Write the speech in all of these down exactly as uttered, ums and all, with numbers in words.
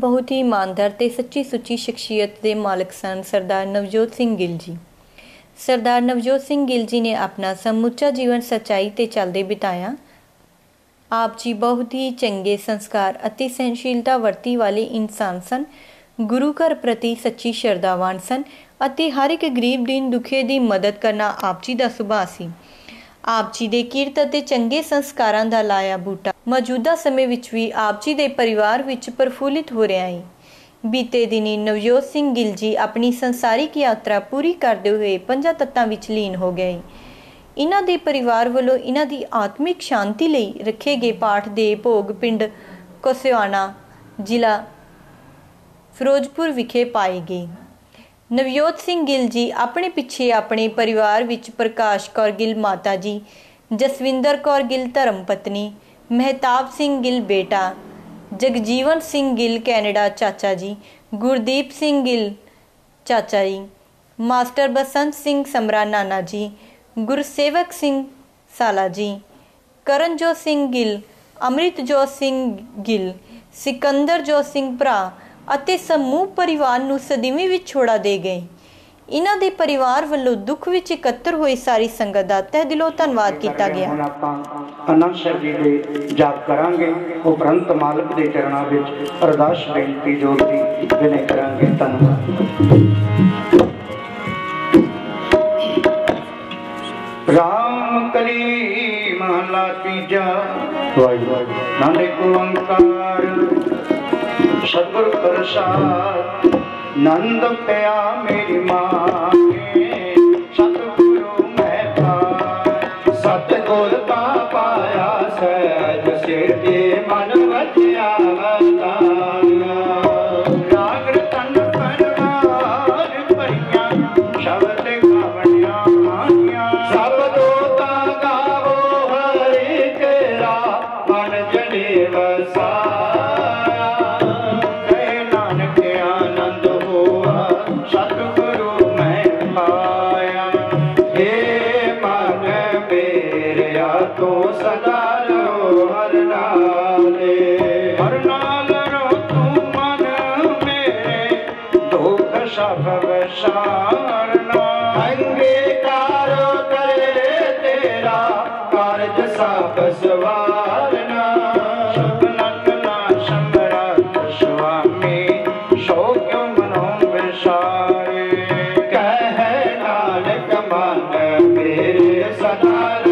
बहुत ही ईमानदार ते सच्ची सुच्ची शख्सियत के मालिक सन सरदार नवजोत सिंह गिल जी। सरदार नवजोत सिंह गिल जी ने अपना समूचा जीवन सच्चाई ते चलदे बिताया। आप जी बहुत ही चंगे संस्कार अति सहनशीलता वरती वाले इंसान सन। गुरु घर प्रति सच्ची श्रद्धावान सन अति हर एक गरीब दीन दुखिए की मदद करना आप जी का सुभाਅ सी। आप जी के किरत अते चंगे संस्कारां दा लाया बूटा मौजूदा समय विच भी आप जी के परिवार विच प्रफुल्लित हो रहा है। बीते दिनी नवजोत सिंह गिल जी अपनी संसारिक यात्रा पूरी करते हुए पंजा तत्तां विच लीन हो गए। इन्हां दे परिवार वालों इन्हां दी आत्मिक शांति लई रखे गए पाठ दे भोग पिंड कोसियाना जिला फिरोजपुर विखे पाए गए। नवजोत सिंह गिल जी अपने पिछे अपने परिवार विच प्रकाश कौर गिल माता जी, जसविंदर कौर गिल धर्म पत्नी, महताब सिंह गिल बेटा, जगजीवन सिंह गिल कैनेडा चाचा जी, गुरदीप सिंह गिल चाचा जी, मास्टर बसंत सिंह समरा नाना जी, गुरसेवक सिंह साला जी, करनजोत सिंह गिल, अमृतजोत सिंह गिल, सिकंदर जोत सिंह भरा ਅਤੇ ਸਮੂਹ परिवार ਨੂੰ सदीवी ਵਿੱਚ ਛੋੜਾ ਦੇ ਗਏ। इन्हां दे परिवार ਵੱਲੋਂ दुख ਵਿੱਚ ਇਕੱਤਰ ਹੋਈ ਸਾਰੀ ਸੰਗਤ ਦਾ ਤਹਿ ਦਿਲੋਂ ਧੰਨਵਾਦ ਕੀਤਾ ਗਿਆ। ਆਨੰਦ ਸਾਹਿਬ ਜੀ ਦੇ ਜਾਪ ਕਰਾਂਗੇ, ਉਪਰੰਤ ਮਾਲਕ ਦੇ ਚਰਨਾਂ ਵਿੱਚ ਅਰਦਾਸ ਬੇਨਤੀ ਜੋੜ ਦੀ ਬਿਨੇ ਕਰਾਂਗੇ। ਧੰਨਵਾਦ। ਰਾਮ ਕਲੀ ਮਹਲਾ ਤੀਜਾ। ਵਾਹਿਗੁਰੂ ਨਾਨਕ ਓੰਕਾਰ सतगुरु प्रसाद नंद पिया मेरी माँ सतगुरु मैं पाया सतगुर का पाया सहज सिर के मन वज्या राग तन परवार परिया शब्द गावनिया मानिया सब दोता गावो हरि तेरा मन जने वसा तो सदा रो हर नाले हर नाल रो तू मन मेरे दुख सब विसारना अंगीकार करे तेरा कारज सब सवारना शुभ ना सम्राट स्वामी सो क्यों मनो विसारे कह नानक मन मेरे सदा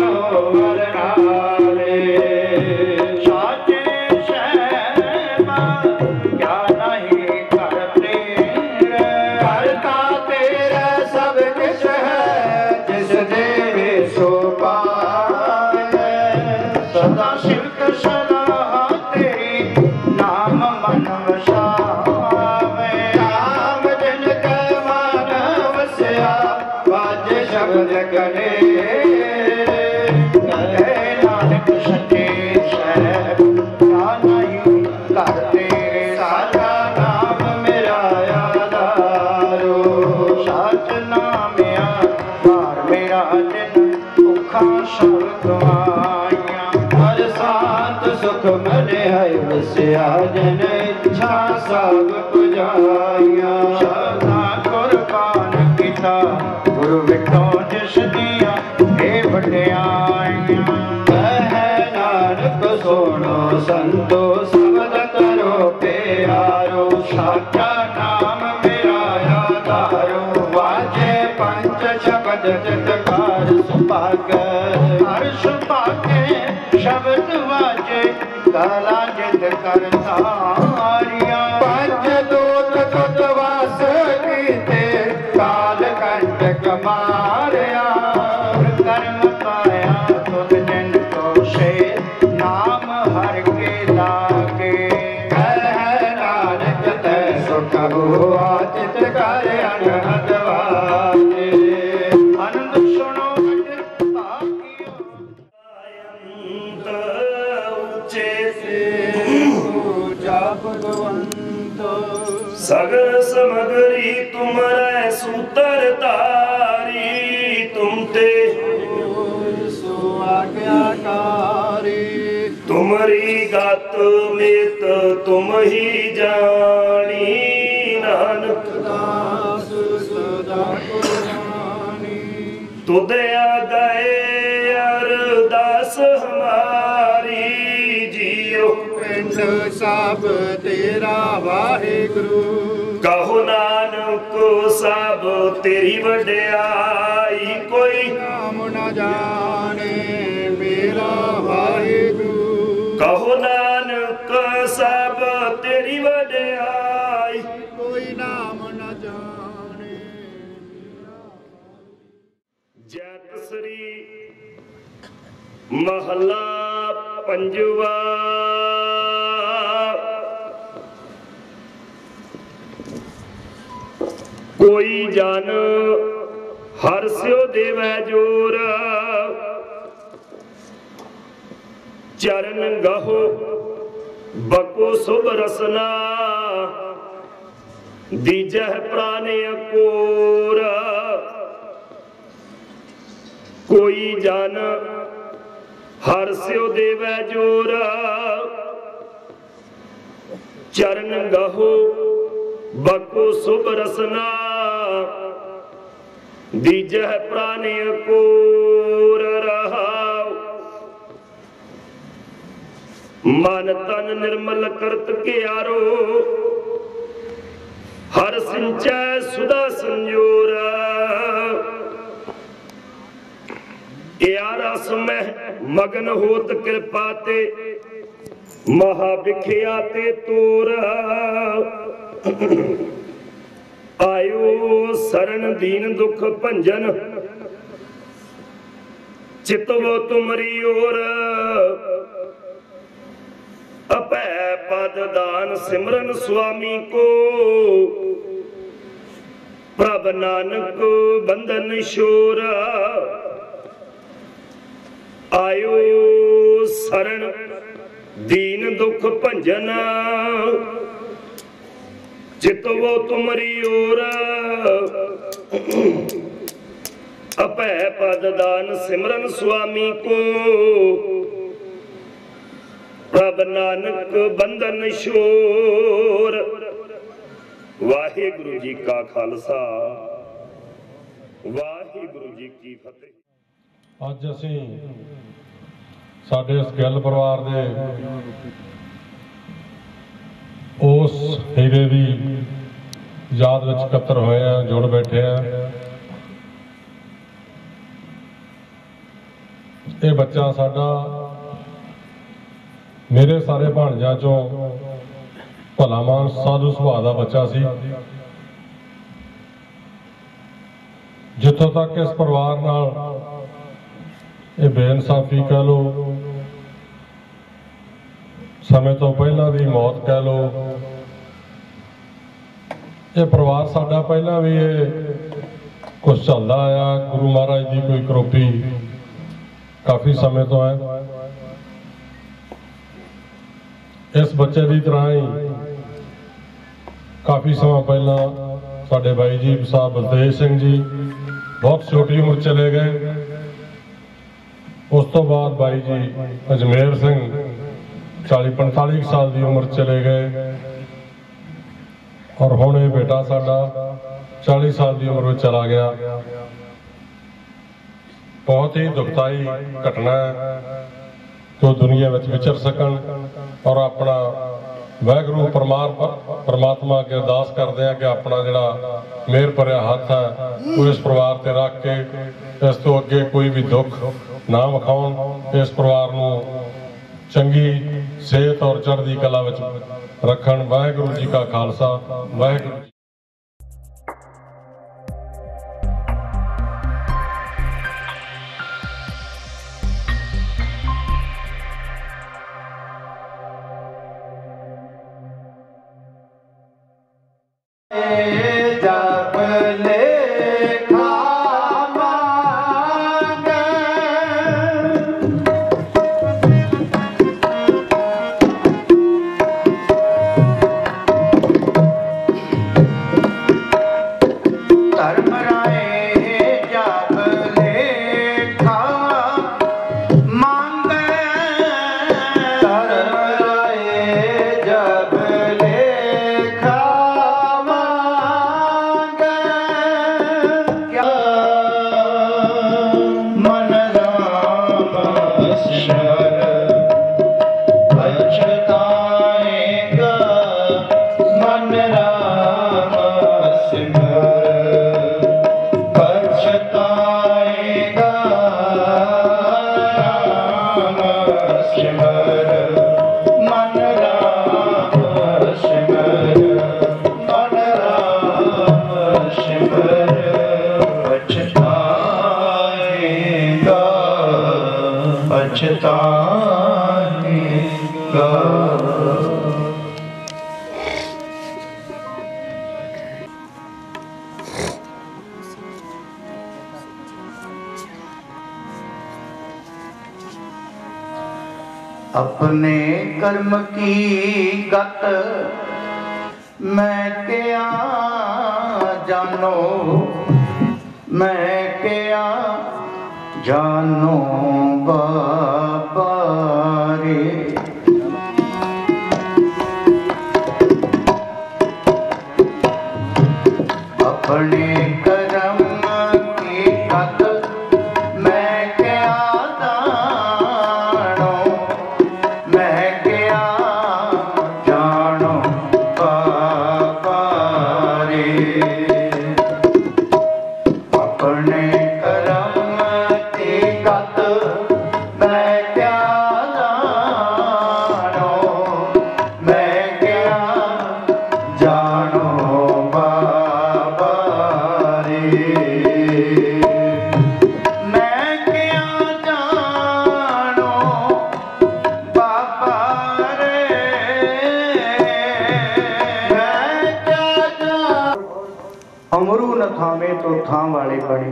जन इच्छा सब पुजाइया सदा कुर्बान किता गुरु विठो जिस दिया हे वड्याइया कह नानक सुनो संतो सबद करो प्यारो साचा नाम मेरा आधारो वाजे पंच शब्द चितकार सुभागर हर सुभागे शब्द वाजे काला जित करता पंच दूत सुतवास कीते काल कंटक मारिया कर्म पाया तुद जिन को से नाम हर के लागे कह नानक तै सुख हुआ चित कर अनहद वाजे आनंद सुनो सगर समगरी तुमरे सूतर तारी तुम ते सो आज्ञाकारी तुम तुमरी गात मित तुम ही जानी, नानक दास सदा कुर्बानी। तुदया गए अरदास हमारी, जियो पिंड सब तेरा वाहिगुरु। कहो नानक सब तेरी वड्याई, कोई नाम न जाने मेरा वाहिगुरु। कहो नानक सब तेरी वड्याई, कोई नाम न जाने। जैत श्री महला पंजवा। कोई जन हर स्यो देवै जोर, चरण गहो बको शुभ रसना। दीजह प्राणे अकोर, कोई जन हर स्यो देवै जोर, चरण गहो बको शुभ रसना। दीजह प्राणे अकोर रहाओ। मन तन निर्मल करत के आरो, हर सिंचै सुधा संजोर। रस में मगन होत कृपा ते, महाभिख्या ते तोर। आयो शरण दीन दुख भंजन, चितवो तुमरी ओर। अपै पद दान सिमरन स्वामी को, प्रभ नानक बंधन शोर। आयो शरण दीन दुख भंजन, चितवो तुमरी ओर। अपै पद दान सिमरन स्वामी को, प्रभ नानक बंधन शोर। वाहिगुरु जी का खालसा, वाहिगुरु जी की फतेह। अज असीं साडे इस गिल परिवार दे उस हीरे दी याद विच इकट्ठे होए हैं, जुड़ बैठे हैं। ये बच्चा साडा मेरे सारे भाणजां चों भलामान साधु सुभाਅ दा बच्चा सी। जिथों तक इस परिवार नाल ये बेइंसाफी कह लो, समय तो पहला भी मौत कह लो, ये परिवार साडा पहला भी ये कुछ चलता आया। गुरु महाराज की कोई करोपी काफ़ी समय तो है। इस बच्चे की तरह ही काफ़ी समय पहला साडे बाई जी साहब बलदेव सिंह जी बहुत छोटी उम्र चले गए। उस तो बाद बाई जी अजमेर सिंह चाली पैंताली साल की उम्र चले गए। और हुण ये बेटा साडा चाली साल की उम्र में चला गया। बहुत ही दुखदाई घटना है तो दुनिया में विचर सकन। और अपना वाहिगुरू परमात्मा अगे अरदास करते हैं कि अपना जिहड़ा मेहर भरिया हथ है वो इस परिवार ते रख के इस तो अगे कोई भी दुख ना विखाउण, इस परिवार नूं चंगी सेहत और चढ़दी कला विच रखण। वाहिगुरू जी का खालसा, वाहिगुरू। धर्म ਜਾਣੇਗਾ। अपने कर्म की गत मैं क्या जानो, मैं क्या जानो बाबा रे। अपने कर्म की गत मैं क्या जानो, मैं क्या जानो बाबा रे। अपने कर्म की गत मैं क्या जानो, मैं क्या जानो बाबा रे। मैं क्या जानो बाबा रे, मैं क्या जानो। अमरू न थावे तो थां वाले बने,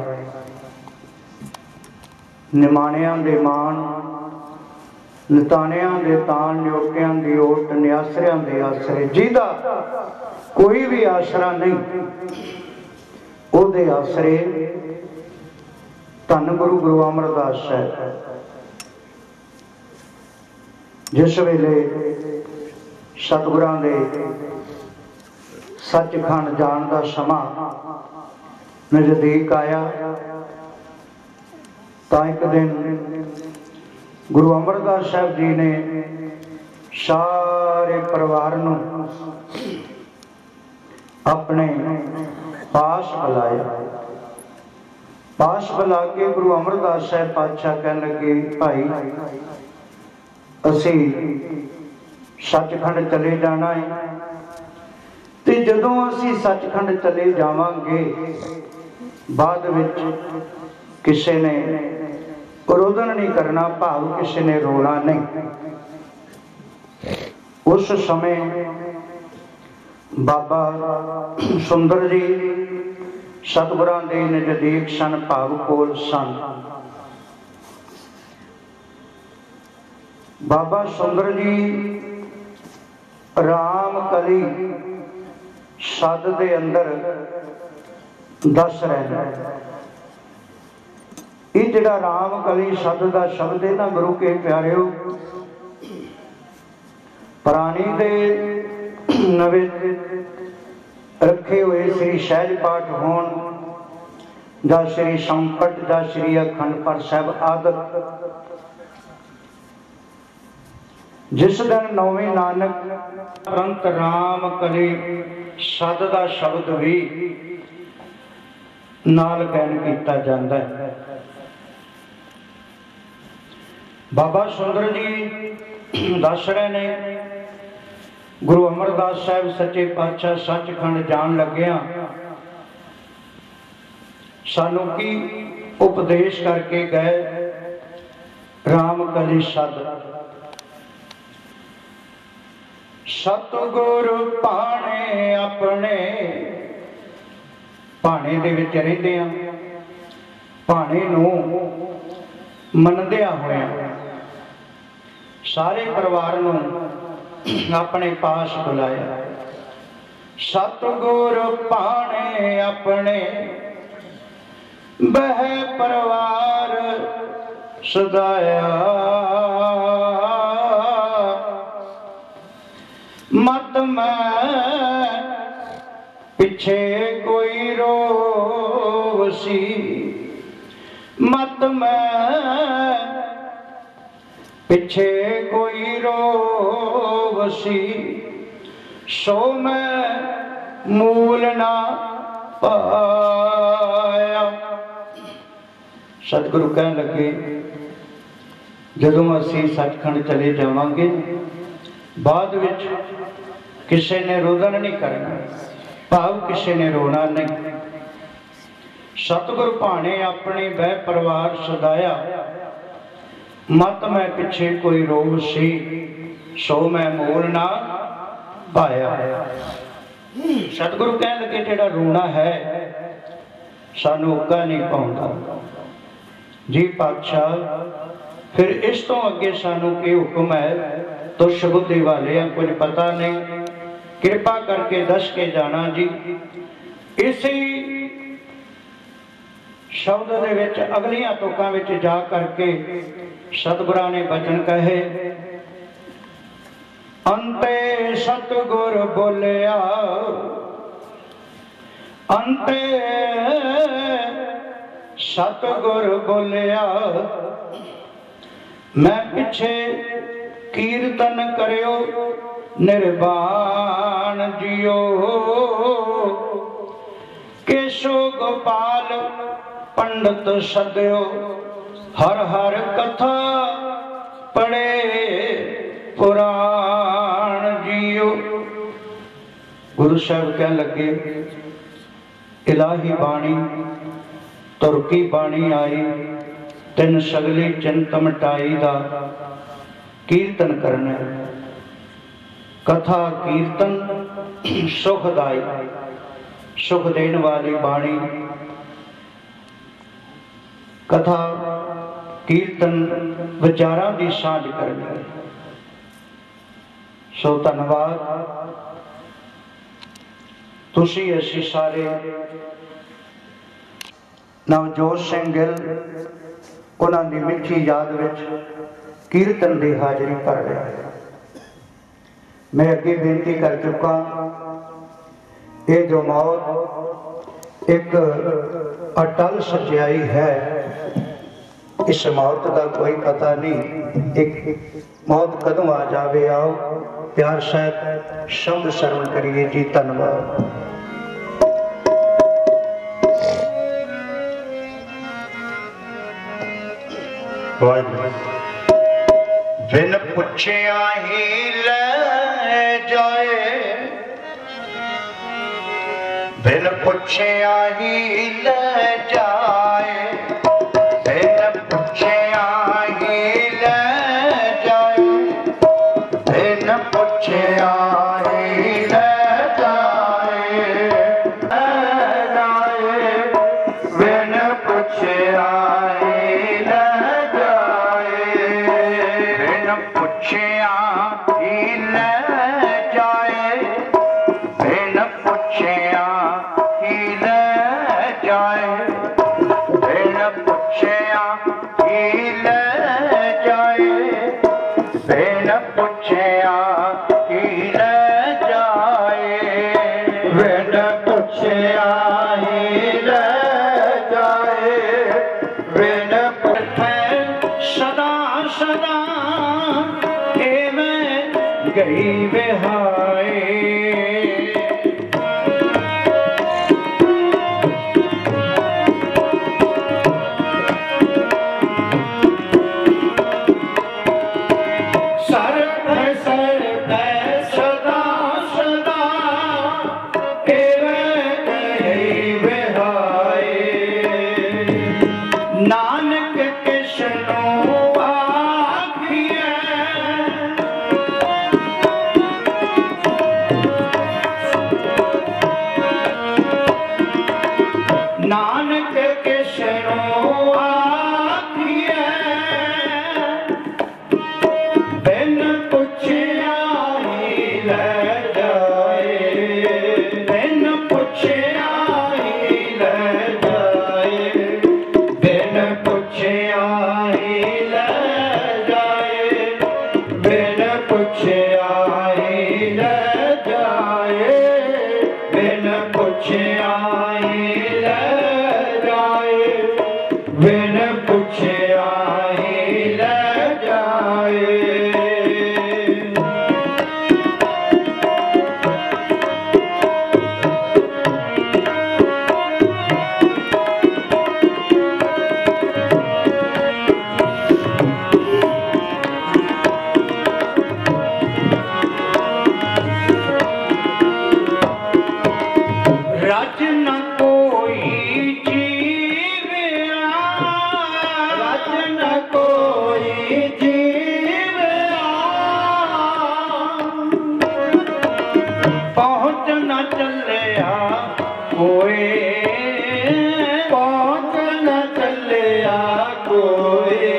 निमाणियां दे मान, निताणियां दे तान, न्योटियां दी ओट, निआसरियां दे आसरे। जिहदा कोई भी आसरा नहीं, ਉਹਦੇ ਆਸਰੇ ਧੰਨ ਗੁਰੂ ਗੁਰੂ ਅਮਰਦਾਸ ਸਾਹਿਬ। ਜਿਸ ਵੇਲੇ ਸਤਿਗੁਰਾਂ ਦੇ ਸੱਚਖੰਡ ਜਾਣ ਦਾ ਸਮਾਂ ਨਜ਼ਦੀਕ ਆਇਆ ਤਾਂ ਇੱਕ ਦਿਨ ਗੁਰੂ ਅਮਰਦਾਸ ਸਾਹਿਬ ਜੀ ਨੇ ਸਾਰੇ ਪਰਿਵਾਰ ਨੂੰ ਆਪਣੇ पास बुलाया। पास बुला के गुरु अमरदास साहब पातशाह कह लगे, भाई असी सचखंड चले जाना है, ते जदों असी सचखंड चले जावांगे बाद विच किसी ने रोदन नहीं करना, भाव किसी ने रोना नहीं। उस समय बाबा सुंदर जी सतगुरां दे नजदीक सन, भाव कोल सन। बाबा सुंदर जी राम कली सद दे अंदर दस रहे। ये जिहड़ा राम कली सद दा शब्द है ना गुरु के प्यारिओ, पुरानी दे नवे रखे हुए श्री सहज पाठ होण जां श्री संकट जां श्री अखंड पाठ साहिब आदि, जिस दिन नौवें नानक परंत राम कली सद दा शब्द भी नाल गायन किया जाता है। बाबा सुंदर जी दस रहे ने गुरु अमरदास साहब सच्चे पातशाह सचखंड जान लग्या सानू की उपदेश करके गए। राम कली सद सतगुरु भाणे अपने, भाणे दे विच रहिंदे आ, भाणे नूं मनदिया होया सारे परिवार नूं अपने पास बुलाया। सतगुरु भाणे अपने बह परिवार सदाया, मत मैं पिछे कोई रोवसी, मत मैं पिछे कोई रोवसी, सो मैं मूल ना पाया। सतगुरु कह लगे, जदों असी सचखंड चले जावांगे बाद विच किसी ने रोदन नहीं करना, भाव किसी ने रोना नहीं। सतगुरु भाणे अपने बह परिवार सदाया, मत मैं पिछे कोई रोग सी सो मैं मोल ना पाया। सतगुरु कह लगे जेड़ा रोना है सानू उगा नहीं पाउंदा जी पातशाह। फिर इस तो अगे सानू की हुक्म है तो शबुद्धि वाले हैं कुछ पता नहीं, कृपा करके दस के जाना जी। इसी शब्द दे विच अगलियां तुकां विच जा करके सतगुरां ने बचन कहे, अंते सतगुर बोलिया अंते सतगुर बोलिया मैं पिछे कीर्तन करियो निर्वाण जियो। केशो गोपाल पंडित सदयो हर हर कथा पढ़े पुराण जियो। गुरु साहब कह लगे इलाही बाणी तुरकी बाणी आई तिन सगली चिंत मिटाई दा कीर्तन करना। कथा कीर्तन सुखदाई सुख देने वाली बाणी कथा कीर्तन विचारां दी सांझ करनी। सो धन्यवाद तुसी असी सारे नवजोत सिंह गिल उन्हां दी मिठी याद विच कीर्तन की हाजरी भर रहा है। मैं अगे बेनती कर चुका ये जो मौत एक अटल सच्चाई है, इस मौत का कोई पता नहीं एक मौत कदों आ जाए। आओ प्यार साहब शब्द श्रवण करिए जी। धन्यवाद। बिन पुछिया ही ले जाए बिन पुछिया ही ले जाए बिन पुछिया ही ले जाए बिन पुछिया ही ले जाए बिन पुछिया गई बेहाय। सर पे सर पे सदा सदा एवं गई बेहाय। नानक कृष्ण नानक के शरणों आखिए बिन पुछिया ही ले जाए बिन पुछिया ही ले जाए बिन पुछिया ही ले जाए बिन पुछिया ही ले जाए बिन पुछिया बिन पुछिया ही ले जाए। रज न कोई कोई कोई पहुँच न चलिया कोई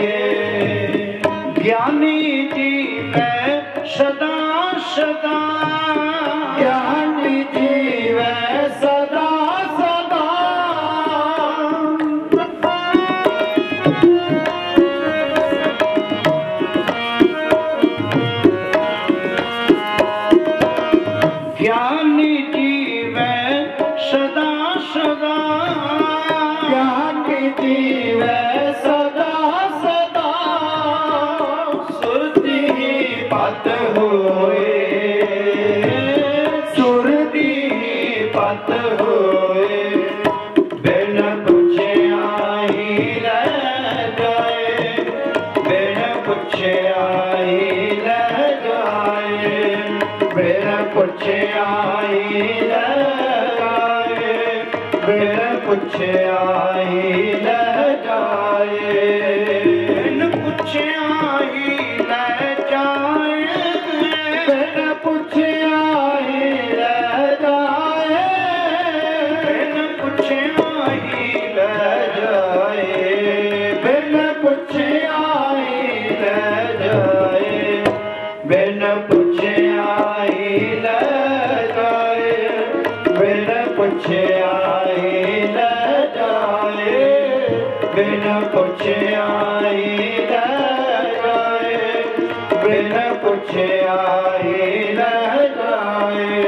ज्ञानी जीवै सदा सदा ज्ञानी जीवै सदा सदा ज्ञानी जीवै सदा सदा ज्ञानी जीवै सदा सदा सुरती पत होए सुरती पत होए बिन पुछिया ही रह जाए बिन पुछिया ही रह जाए बिन पुछिया ही रह जाए बिन पुछिया ही रह जाए बिन पुछिया ही रह जाए बिन पुछिया ही रह जाए बिन पुछिया ही रह जाए बिन पुछिया ही रह जाए बिन पुछिया ही रह जाए बिन पुछिया ही रह जाए बिन पुछिया ही रह जाए बिन पुछिया ही रह जाए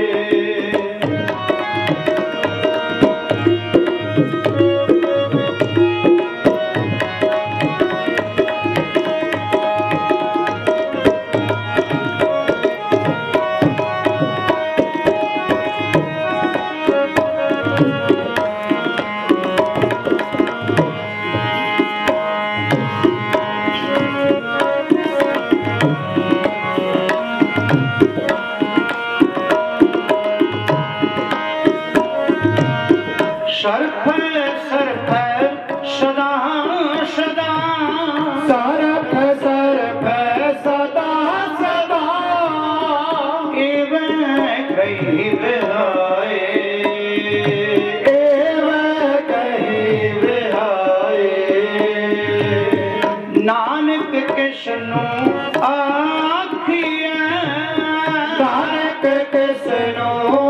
सर्फ सर्फ सदा सदा सर्फ सर्फ सदा सदा एवं कही बिहाए एवं कही बिहाए नानक कृष्ण आखिया नानक कृष्ण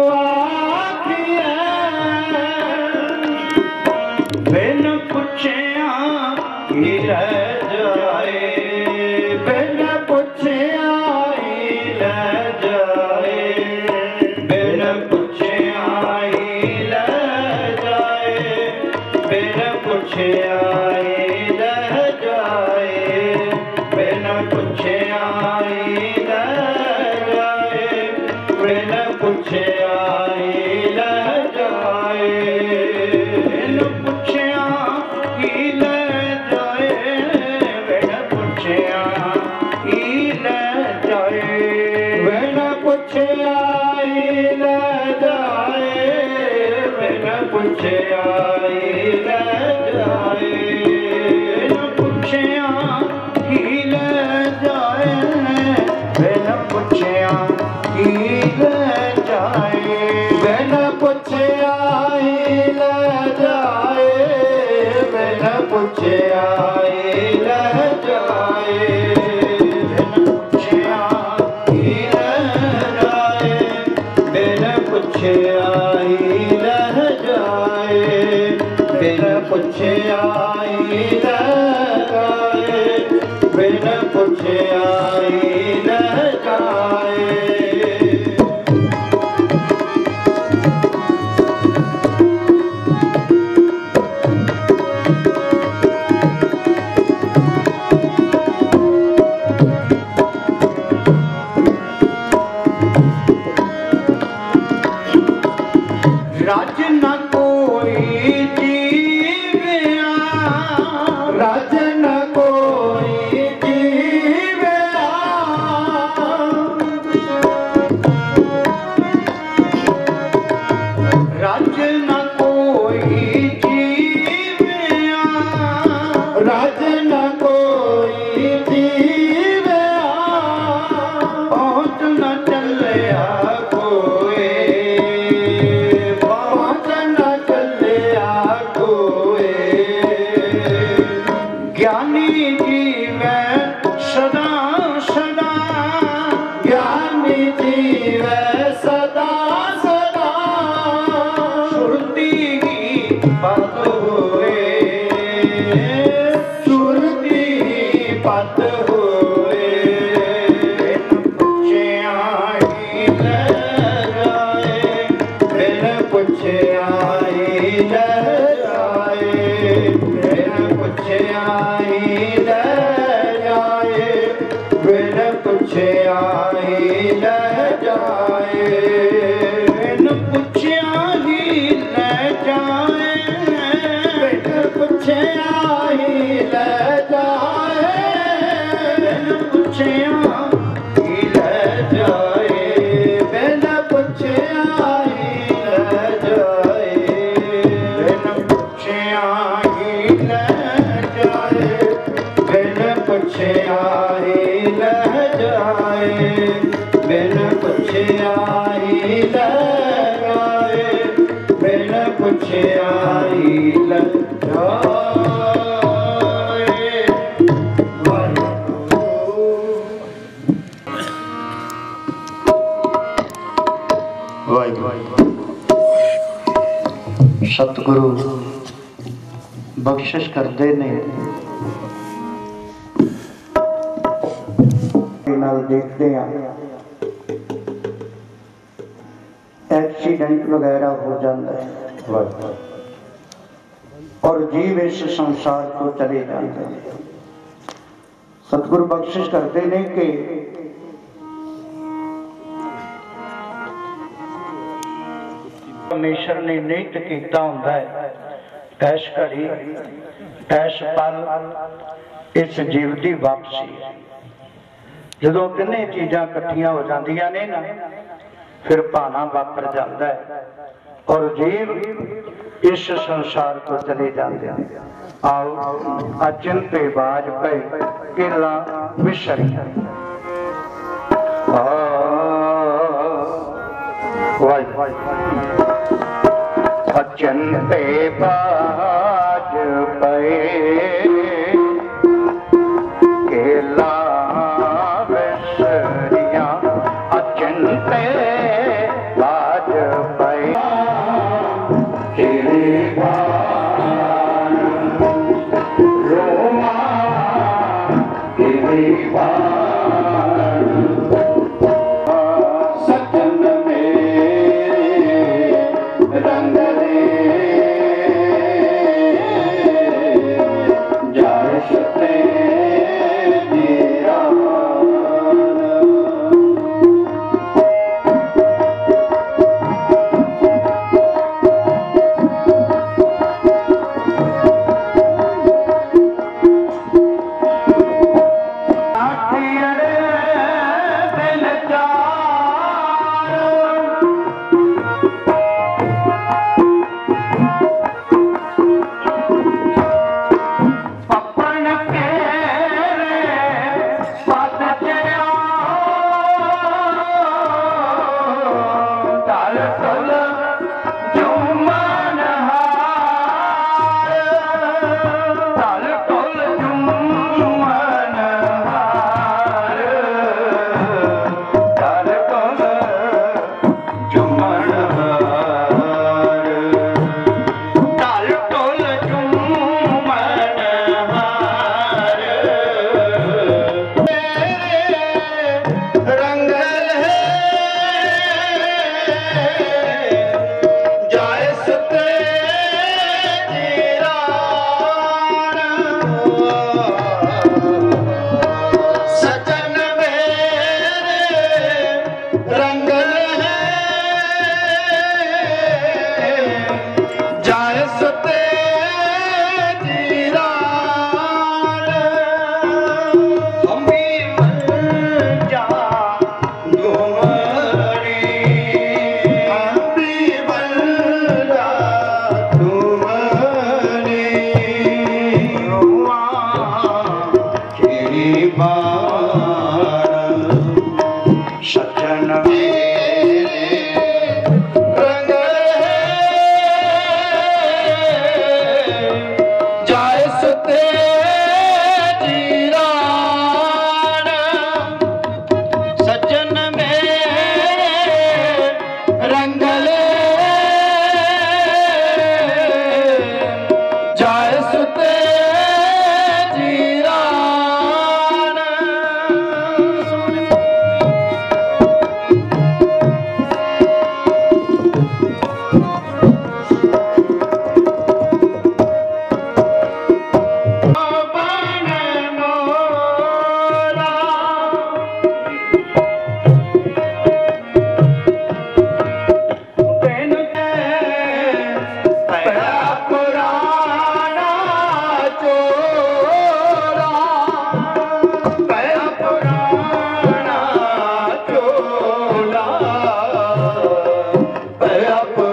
बिन पुछिया ही रह जाए बिन पुछिया ही रह जाए बिन पुछिया ही रह जाए बिन पुछिया ही रह जाए बिन पुछिया ही रह जाए बिन पुछिया ही रह जाए बिन पुछिया ही रह जाए बिन पुछिया ही रह जाए बिन पुछिया ही रह जाए बिन पुछिया ही रह जाए बिन पुछिया ही रह जाए बिन पुछिया ही रह जाए बिन पुछिया ही रह जाए बिन पुछिया ही रह जाए बिन पुछिया ही रह जाए बिन पुछिया ही रह जाए बिन पुछिया ही रह जाए बिन पुछिया ही रह जाए राज न कोई जीविया राज न कोई जीविया राज न कोई जीविया राज न कोई जीविया पहुँच न चलिया कोई पत हुए सुरती पत हुए बिन पुछिया ही ले जाए बिन पुछिया ही ले जाए बिन पुछिया ही ले जाए बिन पुछिया ही ले जाए बिन पुछिया ही ले जाए बिन पुछिया ही ले जाए बिन पुछिया ही ले जाए बिन पुछिया ही ले जाए बिन पुछिया ही ले जाए बिन पुछिया ही ले जाए बिन पुछिया ही ले जाए बिन पुछिया ही ले जाए सतगुरु बख्शिश करते ने देखते हैं एक्सीडेंट वगैरह हो जाता है और जीव इस संसार को चले जाते हैं। सतगुरु बख्शिश करते हैं कि परमेश्वर ने नित किया होंदा है ऐश घड़ी ऐश पल इस जीव की वापसी जो तिने चीज़ां इकट्ठियां हो जांदियां ने ना फिर भाना वापर जाता है और जीव इस संसार को चले जाते हैं। आओ अचिंते बाज पे किला विसरी अचिंते बाज पे किला विसरिया अचिंते बाज पे रोमा सजन मेरे रंग दे जाशते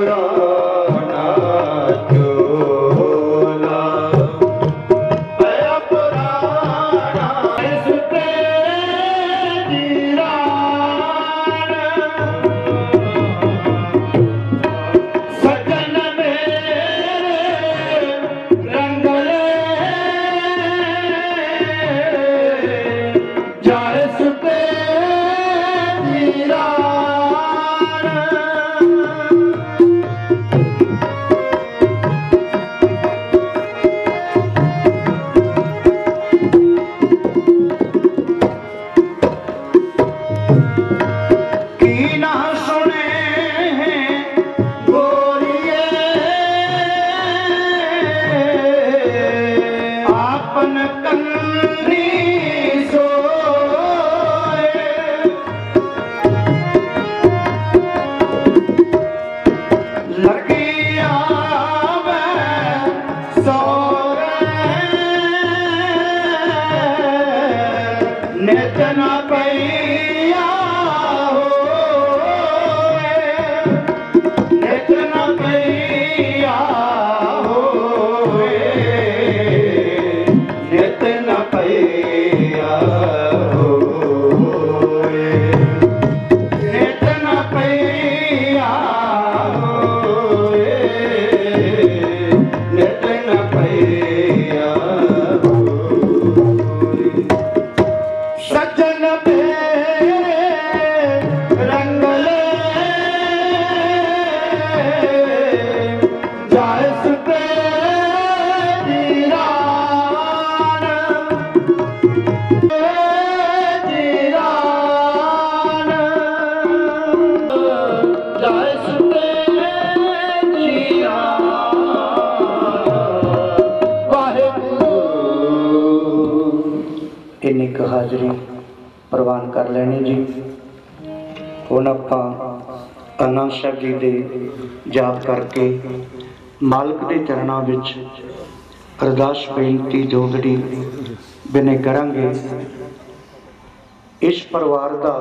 हाजरी प्रवान कर लेनी जी। हुण आपां आनंद साहब जी दे जाप करके मालक के चरणों विच अरदास बेनती जोगड़ी बिने करांगे। इस परिवार का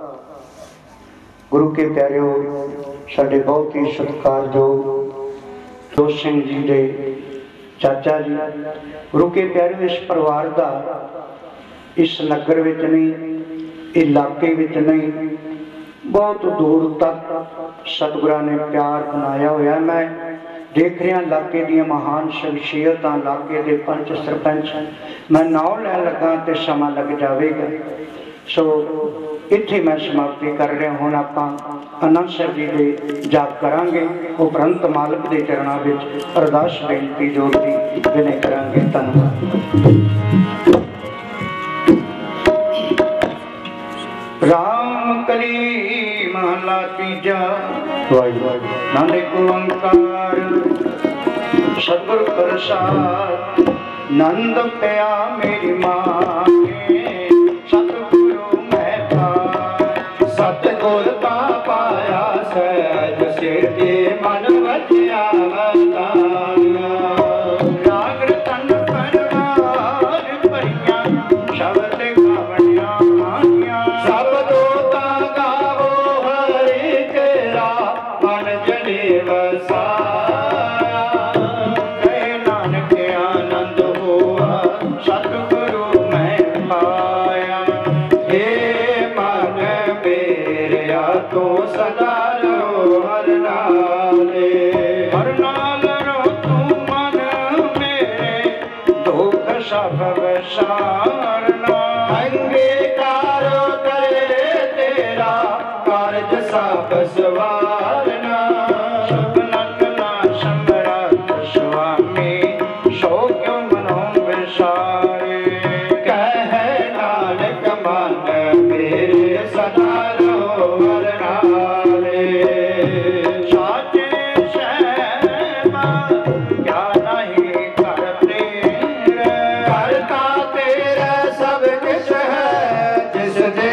गुरु के प्यारिओ साडे बहुत ही सत्कारयोग जोत सिंह जी दे चाचा जी, गुरु के प्यारिओ इस परिवार का इस नगर विच नहीं, इलाके विच नहीं, बहुत दूर तक सतगुरां ने प्यार बनाया हुआ। मैं देख रहा इलाके दी महान शख्सियत, इलाके के पंच सरपंच, मैं नाम लैन लगा तो समा लग जाएगा। सो इत्थे मैं समाप्ति कर रहा। हुण आपां आनंद साहब जी दे जाप करांगे, उपरंत मालक के चरणों विच अरदास बेनती जोड़ती विनय करांगे। धन्यवाद। राम कली महला तीजा, नानक ओंकार सतगुर प्रसाद, नंद पिया मेरी माँ के, सतगुरु मैं पाया, सतगुर का पाया सहज सिद्धि मन वज्या वताना, राग तन परवार परिया शब्द गावनिया मानिया, सब दोता गावो हरि तेरा मन जने वसाया, कहे नानक आनंद हुआ सतगुरु मैं पाया। हे मन मेरा तो सदा रो हर नाले, हर नाल रो तू मन मेरे, दुख सब विसारना, अंगीकार करे तेरा कारज सब सवारना, शुभ ना सम्राट स्वामी सो क्यों मनो विसारे, कह नानक मन मेरे सदा रो हर नाले, साचे शैमा क्या नहीं करते, करता तेरा सब कुछ है जिस दे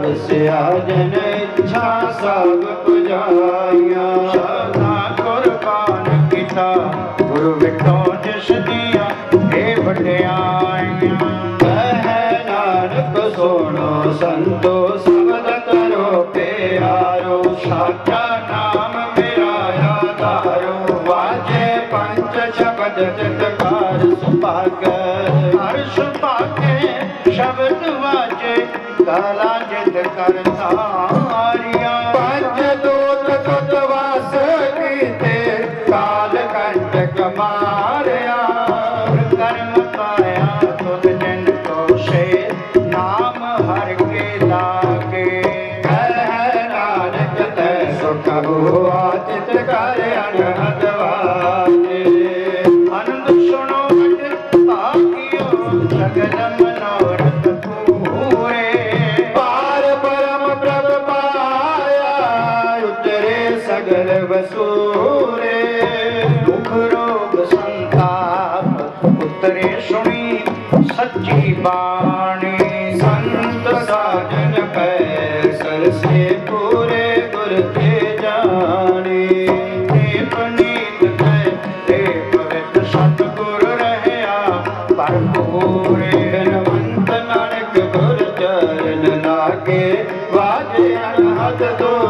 ਵਸਿਆ ਜਨ ਇੱਛਾ ਸਭ ਪੁਜਾਈਆਂ। ਸ਼ਰਧਾ ਕੁਰਬਾਨ ਕੀਤਾ ਗੁਰੂ ਵਿਟੋ ਜਿਸ ਦੀਆਂ ਇਹ ਵਡਿਆਈਆਂ। ਕਹਿ ਨਾਨਕ ਸੁਣੋ ਸੰਤੋ ਸਬਦ ਕਰੋ ਪਿਆਰੋ। ਸਾਚਾ ਨਾਮ ਮੇਰਾ ਆਧਾਰੋ। ਵਾਜੇ ਪੰਜ ਸ਼ਬਦ ਚਿਤਕਾਰ ਸੁਭਾਗੈ। ਹਰ ਸੁਭਾਗੇ ਸ਼ਬਦ ਵਾਜੇ ਕਾਲਾ ਜਿਤ ਕਰਤਾਰੀਆਂ। ਪੰਜ ਦੂਤ ਸੁਤ ਵਾਸ ਕੀਤੇ ਕਾਲ ਕੰਟਕ ਮਾਰਿਆ। ਕਰਮ ਪਾਇਆ ਤੁਧ ਜਨ ਕੋ ਸੇ ਨਾਮ ਹਰ ਕੇ ਲਾਗੇ। ਕਹਿ ਨਾਨਕ ਤੈ ਸੁਖ ਹੋਆ ਚਿਤ ਕਰ ਅਨਹਦ ਵਾਜੇ। ਆਨੰਦ ਸੁਣੋ ਅਜ ਭਾਗਿਓ ਸਗਲ ਮਨੋਰਥ ਪੂਰੇ। ਪਾਰ ਬ੍ਰਹਮ ਪ੍ਰਭ ਪਾਇਆ ਉਤਰੇ ਸਗਲ ਵਸੂਰੇ। ਦੁਖ ਰੋਗ ਸੰਤਾਪ ਉਤਰੇ ਸੁਣੀ ਸੱਚੀ ਬਾਣੀ। ਸੰਤ ਸਾਜਨ ਪੈ ਸਰਸੇ ਪੂਰੇ ਗੁਰ ਤੇ ਜਾਣੀ। ਤੇ ਪਨੀਤ ਤੈ ਤੇ ਪਵਿੱਤ ਸਤਿਗੁਰ ਰਹਿਆ ਭਰਪੂਰੇ। ਬਿਨਵੰਤ ਨਾਨਕ ਗੁਰ ਚਰਨ ਲਾਗੇ ਵਾਜੇ ਅਨਹਦ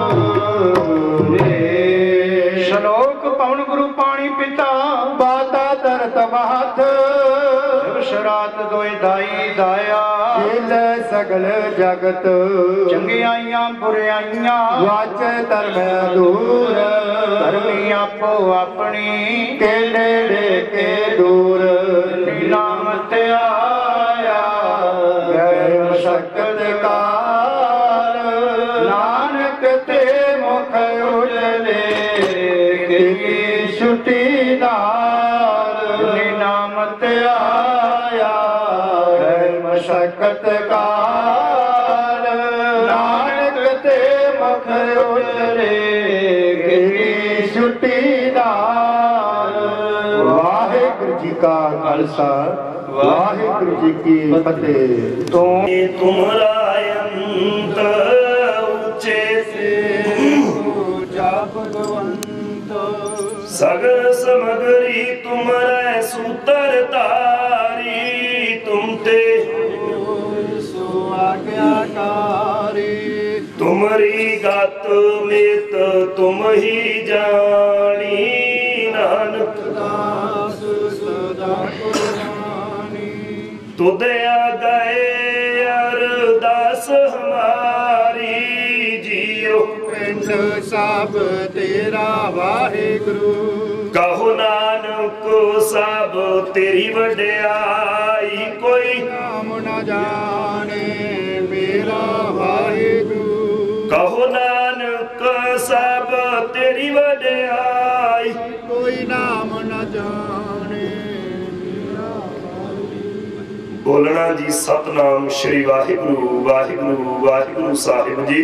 ਦੂਰੇ। ਸ਼ਲੋਕ ਪਵਨ ਗੁਰੂ ਪਾਣੀ ਪਿਤਾ ਬਾਤਾ ਤਰਤ ਮਹਤ। ਸ਼ਰਾਤ ਦੋਇ ਦਾਈ ਦਾਇਆ ਖੇਲ ਸਗਲ ਜਗਤ। ਚੰਗਿਆਈਆਂ ਬੁਰਿਆਈਆਂ ਵਾਚੇ ਧਰਮ ਦੂਰ। ਧਰਮੀ ਆਪੋ ਆਪਣੀ ਕੇ ਨੇੜੇ ਕੇ ਦੂਰ। ਨਾਮ ਤੇ ਆਇਆ ਗਏ ਮਸ਼ਕਤ ਕਾਲ। ਨਾਨਕ ਤੇ ਮੁਖ ਉਜਲੇ ਕੀ ਛੁਟੀ ਨਾਲ। ਨਾਮ ਤੇ ਆਇਆ ਗਏ ਮਸ਼ਕਤ ਕਾਲ। ਨਾਨਕ ਤੇ ਮੁਖ ਉਜਲੇ ਕੀ ਛੁਟੀ ਨਾਲ। ਵਾਹਿਗੁਰੂ ਜੀ ਕਾ ਖਾਲਸਾ ਵਾਹਿਗੁਰੂ ਜੀ ਕੀ ਫਤਿਹ। ਤੂੰ ਤੁਮਰਾ ਅੰਤ ਉੱਚੇ ਸੇ ਜਾ ਭਗਵੰਤ। सगर समगरी तुमरे सूतर तारी। तुम ते सो आज्ञाकारी। तुमरी गात मेत तुम ही जानी। नानक दास सदा कुर्बानी। तुद आ गए अरदास हमारी। जियो पिंड सब तेरा वाहिगुरु। कहो नानक सब तेरी वड्याई। कोई नाम न जाने मेरा वाहिगुरु। कहो नानक सब तेरी वड्याई। कोई नाम न जाने मेरा वाहिगुरु। बोलना जी सतनाम श्री वाहिगुरु वाहिगुरु वाहिगुरु साहिब जी।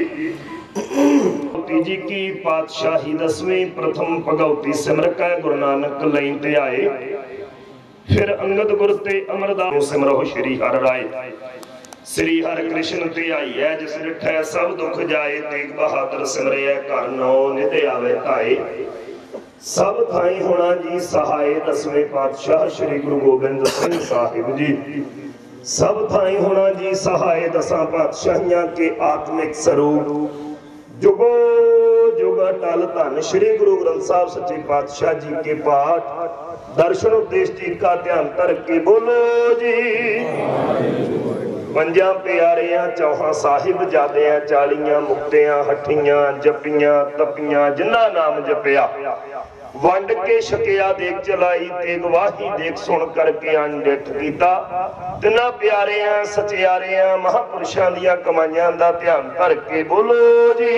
जी की पातशाही दसवीं प्रथम भगवती सिमर कै गुरु नानक लईन ते आए। फिर अंगद गुर ते अमरदास सिमरो श्री हर राय। श्री हर कृष्ण ते आई है जिस डिठै सब दुख जाए। तेग बहादुर सिमरिया घर नौ नित आवे ताए। सब थाई होना जी सहाय दसवें पातशाह श्री गुरु गोबिंद सिंह साहिब जी। सब थाई होना जी सहाय दसा पातशाहियां के आत्मिक स्वरूप। जुगो जुग अटल धन श्री गुरु ग्रंथ साहब सच्चे पातशाह जी के पाठ दर्शन उपदेश जी का ध्यान धर के बोलो जी। पंजा प्यारियां चौहां साहिब जादियां चालियां मुक्तियां हठियां जपियां तपियां जिन्ना नाम जपिया। वंड के छकिया देख चलाई ते गवाही देख सुन करके अनडिठ कीता। तिना प्यारियां सचियारियां महापुरुषां दियां कमाइयां दा ध्यान धर के बोलो जी।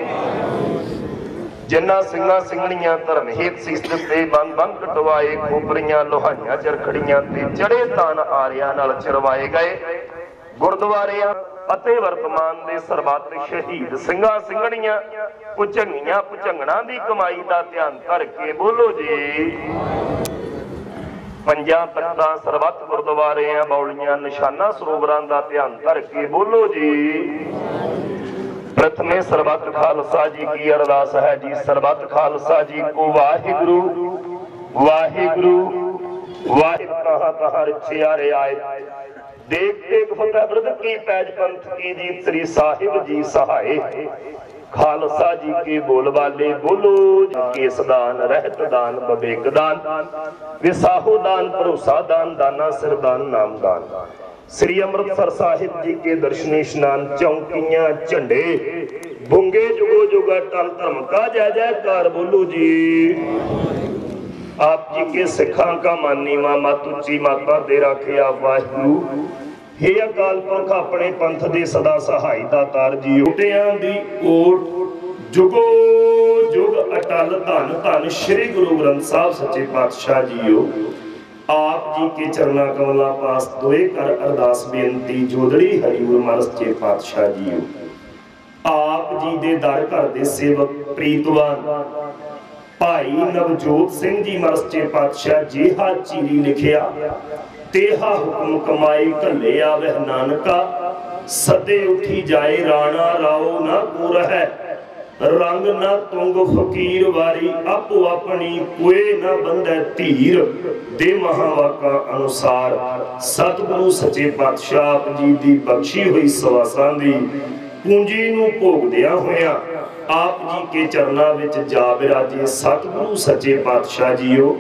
जिन्ना सिंगा सिंगणियां धर्म हेत सीस दिते बंद बंद कटवाए। खोपरियां लोहाइयां चरखड़ियां ते चढ़े तान आरियां नाल चरवाए गए। गुरुद्वारियां ਅਤੇ ਵਰਤਮਾਨ ਦੇ ਸਰਬੱਤ ਸ਼ਹੀਦ ਸਿੰਘਾਂ ਸਿੰਘਣੀਆਂ ਪੁਚੰਗੀਆਂ ਪੁਚੰਗਣਾ ਦੀ ਕਮਾਈ ਦਾ ਧਿਆਨ ਧਰ ਕੇ ਬੋਲੋ ਜੀ। ਪੰਜਾਂ ਤਖਤਾਂ ਸਰਬੱਤ ਗੁਰਦੁਆਰਿਆਂ ਬੌਲੀਆਂ ਨਿਸ਼ਾਨਾ ਸਰੋਵਰਾਂ ਦਾ ਧਿਆਨ ਧਰ ਕੇ ਬੋਲੋ ਜੀ। सुने सरबत खालसा जी की अरदास है जी। सरबत खालसा जी को वाहिगुरु वाहिगुरु वाहिगुरु कहाँ कहाँ रिछे आरे आए। देख देख फतेह बिरद की पैज पंथ की जीत श्री साहिब जी सहाय। खालसा जी के बोल वाले बोलो केस दान रहत दान बबेक दान विसाहो दान भरोसा दान दाना सिर दान नाम दान। श्री अमृतसर साहिब जी के दर्शनी स्नान चौकियां झंडे बुंगे जुगो जुगा टल धर्म का जय जयकार बोलो जी। आप जी के सिखा का मानी मां मत उची माता दे राखे आप वाहिगुरु। हे अकाल पुरख अपने पंथ दे सदा सहाय दातार जी। उटियां दी ओट जुगो जुग अटल धन धन श्री गुरु ग्रंथ साहिब सच्चे पातशाह जीओ। आप जी के चरना कमला पास दोए कर अरदास बेनती जोदड़ी हरिवर मरस चे पातशाह जीओ। आप जी दे दर घर दे सेवक प्रीतवान भाई नवजोत सिंह जी मरस चे पातशाह जेहा चीरी लिखिया तेहा हुक्म कमाई घले आवह नानका। सदे उठी जाए राणा राओ ना को रहे रंग ना तुंग फकीर वारी आपो अपनी कोई ना बंदे धीर दे महावाका अनुसार। सतगुरु सच्चे पातशाह आप जी दी बख्शी हुई सवासां दी पूंजी नूं भोगदिया होया आप जी के चरना विच जा बिराजे। सतगुरु सच्चे पातशाह जीओ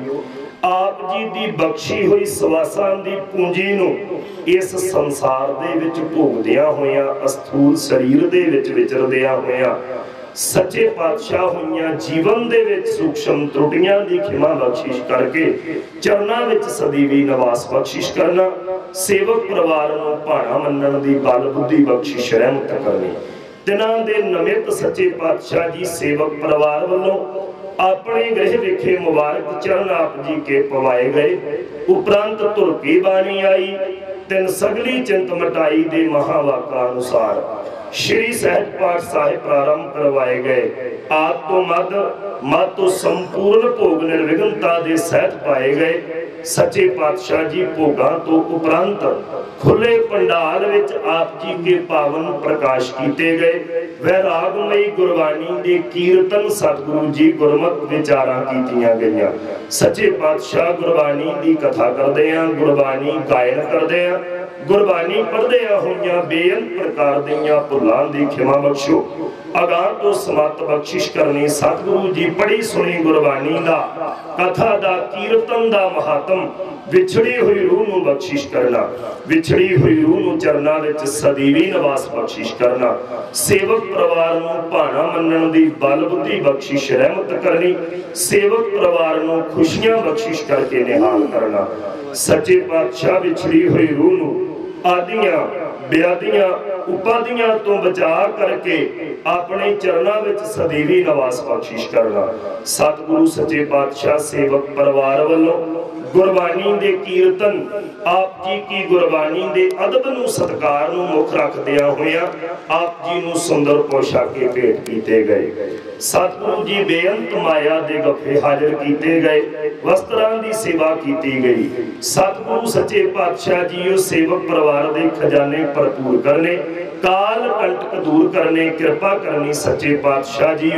आप जी दी बख्शी हुई सवासां दी पूंजी नूं इस संसार दे विच भोगदिया होया अस्थूल शरीर दे विच विचरदिया होया सच्चे पातशाह हुईयां जीवन दे विच सूक्ष्म त्रुटियां दी खिमा बख्शिश करके चरना विच सदीवी निवास बख्शिश करना। सेवक परिवार नूं भाणा मन्नण दी बल बुद्धि बख्शिश रहमत करनी। तिन्हां दे नमित सच्चे पातशाह जी सेवक परिवार वल्लों अपने गृह विखे मुबारक चरण आप जी के पवाए गए। उपरांत तुर की बाणी आई तिन सगली चिंत मटाई दे महावाका अनुसार श्री सहज पाठ साहिब प्रारंभ करवाए गए। आप तो मद मत तो संपूर्ण भोग निर्विघ्नता दे सहज पाए गए। सच्चे पातशाह जी भोगां तो उपरांत खुले पंडाल विच आप जी के पावन प्रकाश कीते गए। वैरागमई गुरबाणी दे कीर्तन सतगुरु जी गुरमत विचारां कीतियां गईयां। सच्चे पातशाह गुरबाणी दी कथा करदे आ गुरबाणी गायन करदे आ गुरबाणी पढ़दे होइयां बेअंत प्रकार दियां भुलां दी खिमा बख्शो। अगां तो समत बख्शिश करनी सतगुरु जी पढ़ी सुनी गुरबाणी दा कथा दा कीर्तन दा महात्म विछड़ी हुई रूह नूं बख्शिश करना। विछड़ी हुई रूह नूं चरना विच सदीवी निवास बख्शिश करना। सेवक परिवार नूं भाणा मन्नण दी बल बुद्धि बख्शिश रहमत करनी। सेवक परिवार नूं खुशियां बख्शिश करके निहाल करना। सच्चे पातशाह विछड़ी हुई रूह नूं आदियां ब्यादियां उपाधियां तो बचा करके अपने चरणा विच सदैवी निवास बख्शिश करना। सतगुरु सच्चे पातशाह सेवक परिवार वालों गुरबाणी दे कीर्तन आप जी की गुरबाणी दे अदब नूं सत्कार नूं मुख रखदियां होइयां आप जी नूं सुंदर पोशाके भेंट कीते गए। सतगुरु जी बेअंत माया दे गफे हाजिर कीते गए। वस्त्रां दी सेवा कीती गई। सतगुरु सच्चे पातशाह जी सेवक परिवार दे खजाने भरपूर करने काल कंटक दूर करने कृपा करनी। सच्चे पातशाह जी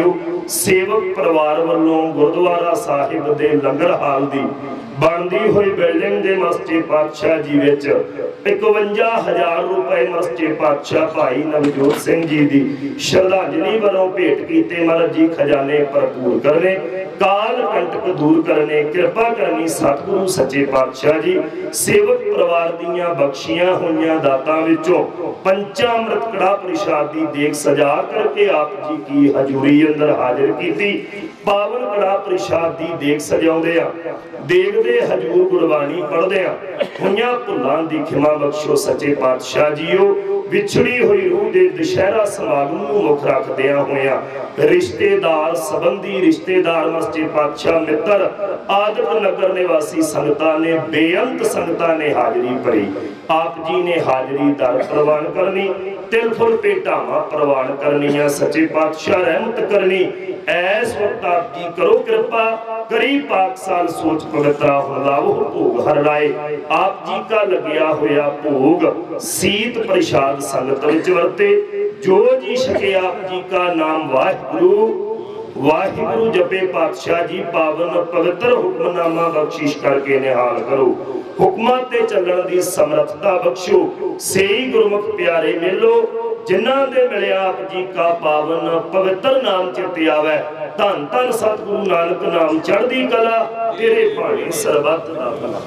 सेवक परिवार वालों गुरुद्वारा साहिब दे लंगर हाल दी बनती हुई बिल्डिंग दे मस्जिद पातशाह जी विच इकवंजा हजार रुपए मस्जिद पातशाह भाई नवजोत सिंह जी दी श्रद्धांजलि वालों भेंट कीते। महाराज जी खजाने भरपूर करने काल कंटक दूर करने कृपा करनी। सतगुरु सच्चे पातशाह जी सेवक परिवार दियां बख्शियां होइयां दातां विचों पंचामृत कड़ा प्रसाद दी देख सजा करके आप जी की हजूरी अंदर हाजिर कीती। पावन कड़ा प्रसाद दी देख सजाउंदे आ देखदे हजूर गुरबाणी पढ़दे आ होइयां भुलां दी खिमा बख्शो। सच्चे पातशाह जीओ विछड़ी हुई रूह दे दशहरा समागम नूं मुख रखदियां होइयां रिश्तेदार संबंधी रिश्तेदार मस्जिद पातशाह मित्र आदत नगर निवासी संगतां ने बेअंत संगतां ने हाजरी भरी। आप जी ने हाजरी दर प्रवान करनी तिल फुल भेटावां प्रवान करनियां। सच्चे पातशाह रहमत करनी। ऐस वक्त आप जी करो कृपा करी पाक साल सोच पवित्रा हुलाओ भोग हर राय। आप जी का लगिया होया भोग सीत प्रसाद संगत विच वरते जो जी सके आप जी का नाम वाहिगुरु वाहिगुरु जपे पातशाह जी पावन पवित्र हुक्मनामा बख्शिश करके निहाल करो हुक्मां ते चलण दी समर्थता बख्शो सेई गुरमुख प्यारे मिलो जिन्हां दे मिले आप जी का पावन पवित्र नाम चित आवे धन धन सतगुरु नानक नाम चढ़दी कला तेरे भाणे सरबत दा भला।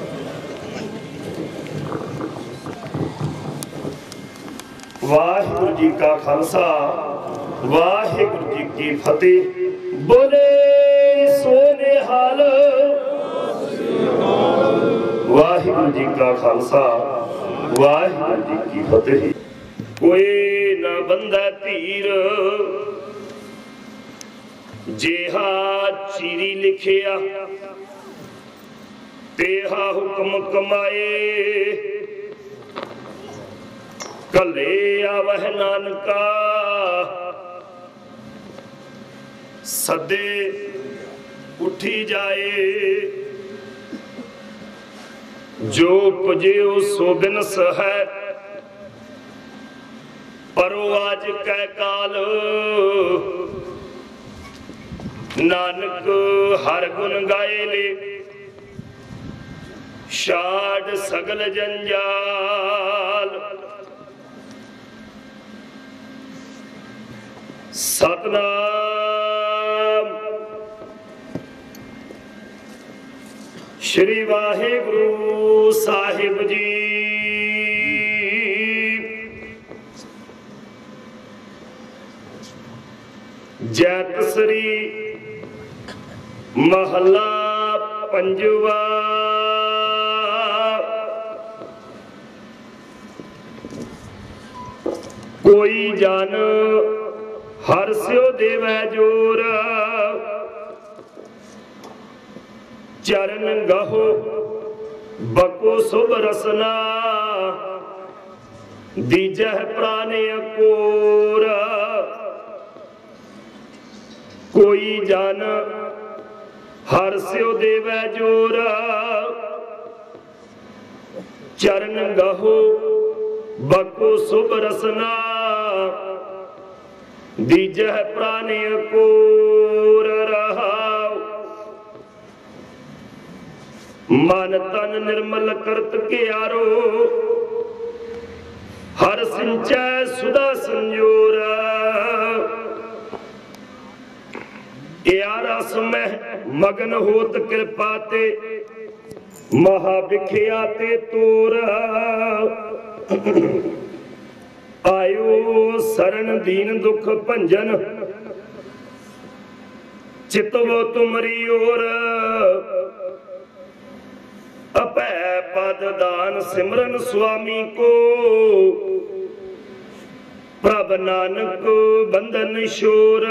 वाहिगुरु जी का खालसा वाहिगुरु जी की फतेह। बोले सोने हाल वाहिगुरु जी का खालसा वाहिगुरु जी की फतेह। कोई ना बंदा तीर जेहा चीरी लिखिया तेहा हुक्म कमाए कले आवह नानका सदे उठी जाए जो पुजियो सो बिनस है परो आज कै काल नानक हर गुण गाए ले शाड सगल जंजाल सतनाम श्री वाहिगुरु साहिब जी। जैत श्री महला पंजवा। कोई जन हर स्यो देवै जोर चरण गहो बको सुभ रसना दीजह प्राणे अकोर। कोई जन हर स्यो देवै जोर चरण गहो बको सुभ रसना दीजह प्राणी अकोर रहाओ। मन तन निर्मल करत के आरो हर सिंचै सुधा संजोर। यारा समय मगन होत कृपा ते महाभिख्या ते तोर। आयो शरण दीन दुख भंजन चितवो तुमरी ओर। अपै पद दान सिमरन स्वामी को प्रभ नानक बंधन शोर।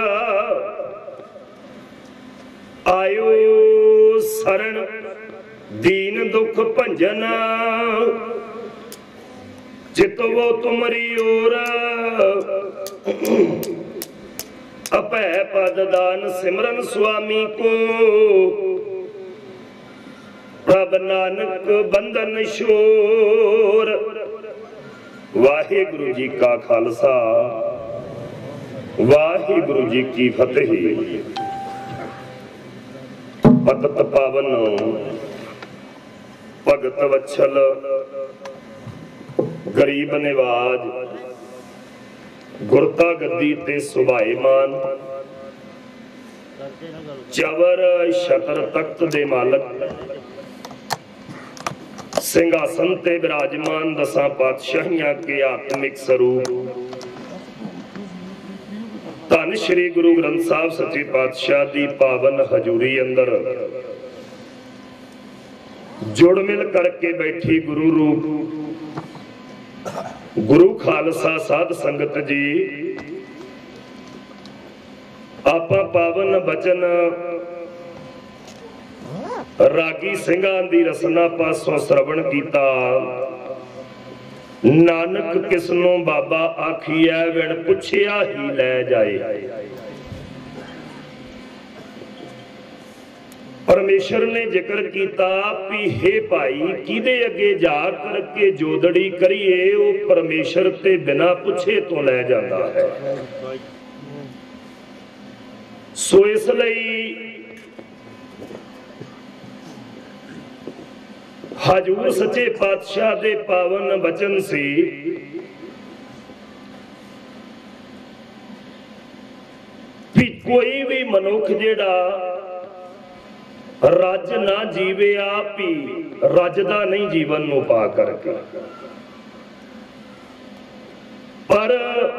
आयो शरण दीन दुख भंजन चितवो तुमरी ओर। अपै पद दान सिमरन स्वामी को प्रभ नानक बंधन शोर। वाहिगुरु जी का खालसा वाहिगुरु जी की फतेह। पतत पावन भगत वत्सल गरीब निवाज गुरता गद्दी ते सुभाएमान चवर शतर तख्त दे मालक सिंहासन ते विराजमान दसां पातशाहियां के आत्मिक स्वरूप धन श्री गुरु ग्रंथ साहब सच्चे पातशाह दी पावन हजूरी अंदर जुड़ मिल करके बैठी गुरु रूप गुरु खालसा साध संगत जी आपा पावन बचन रागी सिंघां दी रसना पासों श्रवण कीता। नानक किसनों बाबा आखिया विण पुछया ही लै जाए। परमेश्वर ने जिक्र किया भी हे भाई किदे अगे जा करके जोदड़ी करिए वो परमेश्वर ते बिना पुछे तो लै जाता है। सो इसलिए हजूर सच्चे पातशाह दे पावन वचन से भी कोई भी मनुख जेड़ा रज ना जीवे आप ही रजदा नहीं जीवन नूं पा करके, पर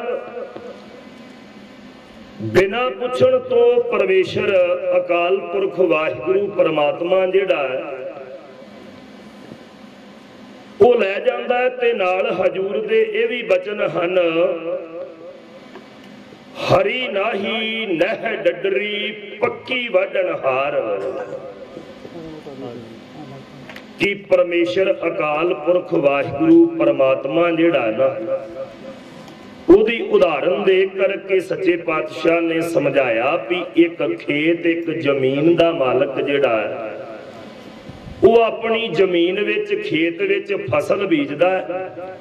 बिना पुछण तो परमेश्वर अकाल पुरख वाहिगुरु परमात्मा जिहड़ा है वो लै जांदा है। ते नाल हजूर दे ये भी बचन हन, हरी नाही नह डडरी पक्की वाढन हार, कि परमेश्वर अकाल पुरख वाहिगुरु परमात्मा जिहड़ा ना उहदी उदाहरण दे करके सच्चे पातशाह ने समझाया भी एक खेत एक जमीन दा मालक जिहड़ा है वो अपनी जमीन विच खेत विच फसल बीजदा है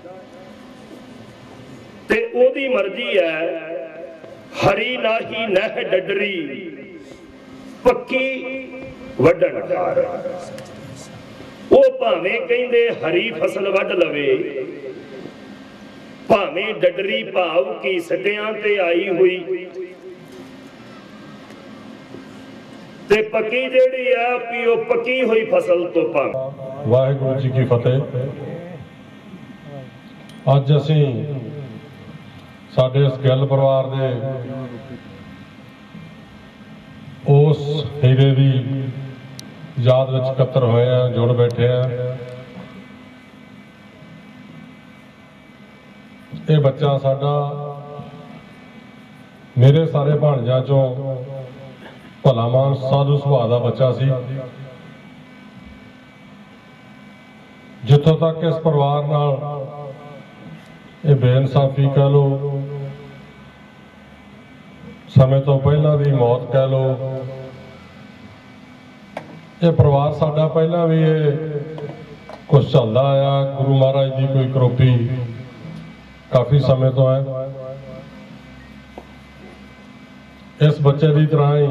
ते ओहदी मर्जी है। हरी नाही नह डडरी पक्की वढण हार, वो भावें कहंदे हरी फसल वढ लवे, भावें डडरी भाव की सटियां ते आई हुई ते पक्की जेहड़ी है भी वो पक्की हुई फसल तो भावें। वाहिगुरू जी की फतेह। अज असीं साडे इस गिल परिवार दे उस हीरे दी याद विच इकट्ठे होए हैं, जुड़ बैठे हैं। ये बच्चा साडा मेरे सारे भाणजां चों भलामान साधु सुभाਅ दा बच्चा सी। जिथों तक इस परिवार नाल ये बेइंसाफी कह लो, समय तो पहला दी मौत कह लो, ये परिवार साडा पहला भी ये कुछ चलता आया। गुरु महाराज की कोई करोपी काफ़ी समय तो है। इस बच्चे की तरह ही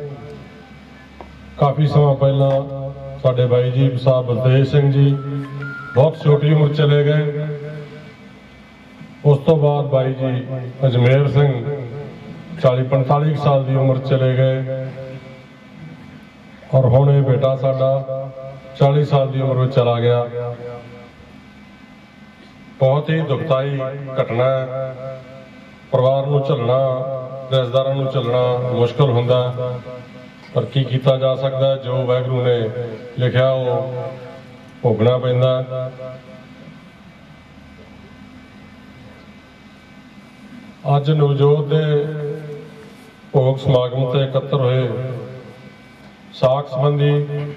काफ़ी समय पहला साडे बाई जी साहब बलदेव सिंह जी बहुत छोटी उम्र चले गए। उस तो बाद बाई जी अजमेर सिंह चाली पैंताली साल की उम्र चले गए और हुण ये बेटा साडा चालीस साल की उम्र में चला गया। बहुत ही दुखदाई घटना है। परिवार नूं झलना, रिश्तेदारां नूं झलना मुश्किल हुंदा, पर की कीता जा सकता है। जो वाहिगुरू ने लिखिया वो भोगना पैंदा। अज नवजोत दे भोग समागम ते इकट्ठे होए साख संबंधी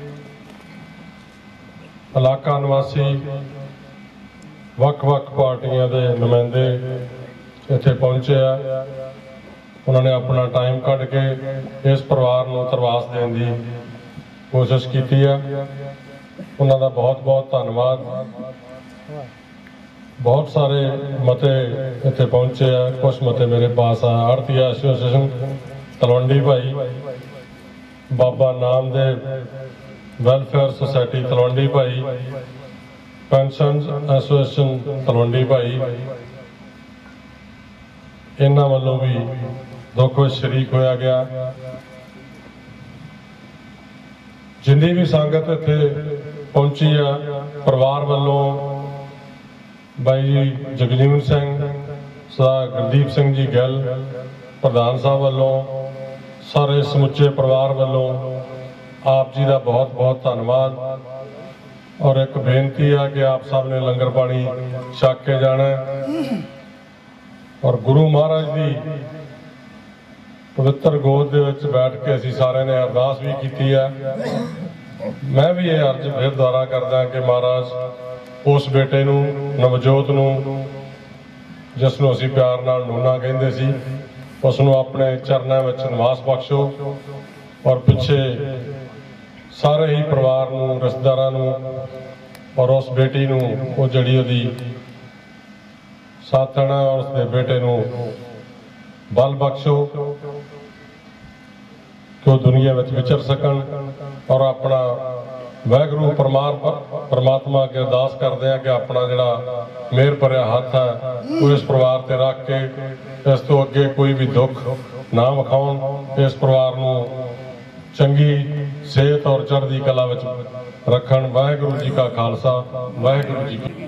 इलाका निवासी वक्-वक् पार्टियां दे नुमाइंदे इत्थे पहुंचे आ। उन्होंने अपना टाइम कढ के इस परिवार नूं तरवास देण दी कोशिश की है। उन्हां दा बहुत बहुत धन्नवाद। बहुत सारे मते इत्थे पहुंचे आ, कुछ मते मेरे पास आ। आड़तीआ association Talwandi Bhai, Baba Namdev welfare society Talwandi Bhai, pension association Talwandi भाई, इन्हां वालों भी दुख विच शरीक होया गया। जिन्नी भी संगत इत्थे पहुंची है परिवार वालों भाई जगजीवन सिंह सरदार गुरदीप सिंह जी गिल प्रधान साहब वालों सारे समुचे परिवार वालों आप जी का बहुत बहुत धन्यवाद। और एक बेनती है कि आप सब ने लंगर पानी छक के जाना है और गुरु महाराज की पवित्र गोद दे विच बैठ के असीं सारे ने अरदास भी की है। मैं भी ये अर्ज फिर दुआरा करदा कि महाराज उस बेटे नूं नवजोत नूं जिसनूं असीं प्यार नाल नूना कहिंदे सी उसनूं अपने चरनां विच निवास बख्शो और पिछे ਸਾਰੇ ਹੀ ਪਰਿਵਾਰ ਨੂੰ, ਰਿਸ਼ਤੇਦਾਰਾਂ ਨੂੰ ਔਰ ਉਸ ਬੇਟੀ ਨੂੰ ਉਹ ਜਿਹੜੀ ਉਹਦੀ ਸਾਥਣ ਹੈ ਉਸ ਦੇ ਬੇਟੇ ਨੂੰ ਬਲ ਬਖਸ਼ੋ ਕਿ ਉਹ ਦੁਨੀਆ ਵਿੱਚ ਵਿਚਰ ਸਕਣ। ਔਰ ਆਪਣਾ ਵਾਹਿਗੁਰੂ ਪਰਮਾਰ ਪਰਮਾਤਮਾ ਅੱਗੇ ਅਰਦਾਸ ਕਰਦੇ ਹਾਂ ਕਿ ਆਪਣਾ ਜਿਹੜਾ ਮਿਹਰ ਭਰਿਆ ਹੱਥ ਹੈ ਉਹ ਇਸ ਪਰਿਵਾਰ ਤੇ ਰੱਖ ਕੇ ਇਸ ਤੋਂ ਅੱਗੇ ਕੋਈ ਵੀ ਦੁੱਖ ਨਾ ਵਿਖਾਉਣ, ਇਸ ਪਰਿਵਾਰ ਨੂੰ ਚੰਗੀ ਸਿਹਤ ਔਰ ਚੜ੍ਹਦੀ ਕਲਾ ਵਿੱਚ ਰੱਖਣ। ਵਾਹਿਗੁਰੂ ਜੀ ਕਾ ਖਾਲਸਾ, ਵਾਹਿਗੁਰੂ ਜੀ ਕੀ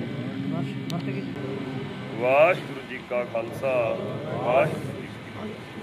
ਵਾਹਿਗੁਰੂ ਜੀ ਕਾ ਖਾਲਸਾ, ਵਾਹਿਗੁਰੂ ਜੀ ਕੀ ਫਤਿਹ।